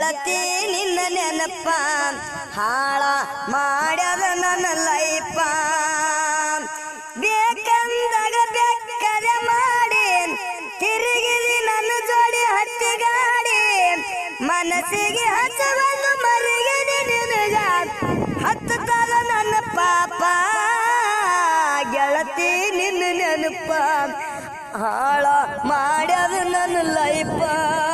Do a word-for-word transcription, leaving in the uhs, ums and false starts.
ಗೆಳತಿ ನಿನ್ನ ನೆನಪ ಹಾಳ ಮಾಡ್ಯದ ನನ್ನ ಲೈಫ ಬೇಕಂದಾಗ ಬೆಕ್ಕರೆ ಮಾಡಿ ತಿರುಗಿದಿ ನನ್ನ ಜೋಡಿ ಹತ್ತಿ ಗಾಡಿ ಮನಸ್ಸಿಗೆ ಹಚ್ಚವನ್ನು ಮರಿಗಿದಿ ನಿನಗ ಹತ್ತು ಕಾಲ ನನ್ನ ಪಾಪ ಗೆಳತಿ ನಿನ್ನ ನೆನಪ ಹಾಳ ಮಾಡ್ಯದ ನನ್ನ ಲೈಫ